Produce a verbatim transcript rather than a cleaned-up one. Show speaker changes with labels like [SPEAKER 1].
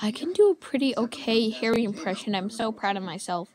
[SPEAKER 1] I can do a pretty okay Harry impression. I'm so proud of myself.